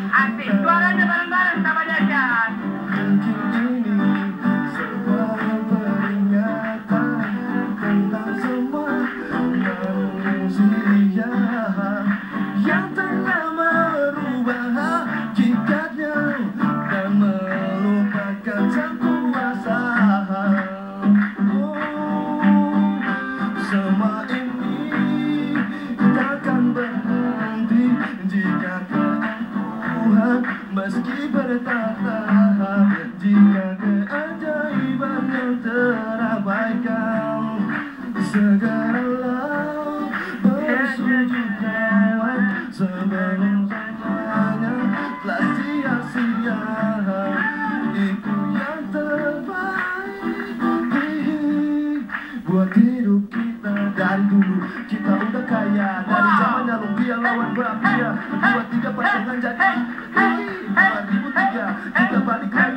Asik, suaranya bareng-bareng sama Dahsyat. Sebuah peringatan tentang semua manusia yang telah merubah hakikatnya dan melupakan sang kuasa. Semua ini takkan berhenti jika keangkuhan meski bertahap, jika keajaiban yang terabaikan. Segeralah bersujud kawan sebelum semuanya telah sia-sia. Itu yang terbaik buat hidup kita. Dari dulu kita udah kaya, dari zamannya lumpia lawan bapia, 2-3 pasangan jadi 2003 kita balik lagi